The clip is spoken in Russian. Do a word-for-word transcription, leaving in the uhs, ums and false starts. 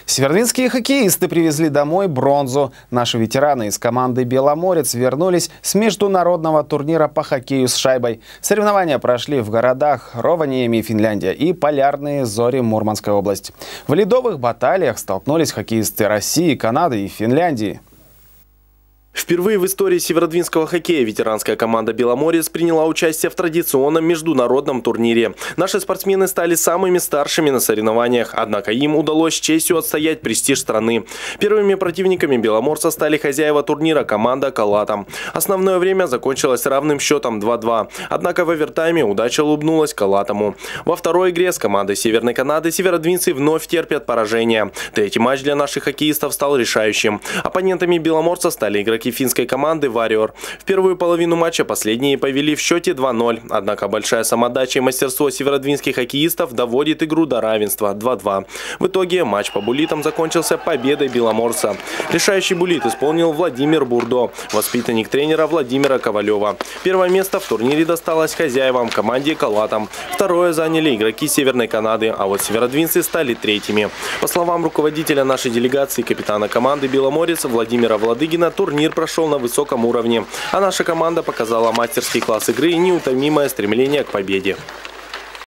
Северодвинские хоккеисты привезли домой бронзу. Наши ветераны из команды «Беломорец» вернулись с международного турнира по хоккею с шайбой. Соревнования прошли в городах Ровaniemi, Финляндия, и Полярные Зори, Мурманская область. В ледовых баталиях столкнулись хоккеисты России, Канады и Финляндии. Впервые в истории северодвинского хоккея ветеранская команда «Беломорец» приняла участие в традиционном международном турнире. Наши спортсмены стали самыми старшими на соревнованиях, однако им удалось с честью отстоять престиж страны. Первыми противниками «Беломорца» стали хозяева турнира – команда «Калата». Основное время закончилось равным счетом два-два. Однако в овертайме удача улыбнулась «Калатому». Во второй игре с командой Северной Канады северодвинцы вновь терпят поражение. Третий матч для наших хоккеистов стал решающим. Оппонентами «Беломорца» стали игроки финской команды «Вариор». В первую половину матча последние повели в счете два-ноль. Однако большая самоотдача и мастерство северодвинских хоккеистов доводит игру до равенства два-два. В итоге матч по буллитам закончился победой «Беломорца». Решающий буллит исполнил Владимир Бурдо, воспитанник тренера Владимира Ковалева. Первое место в турнире досталось хозяевам, команде «Калатам». Второе заняли игроки Северной Канады, а вот северодвинцы стали третьими. По словам руководителя нашей делегации, капитана команды «Беломорец» Владимира Владыгина, турнир прошел на высоком уровне, а наша команда показала мастерский класс игры и неутомимое стремление к победе.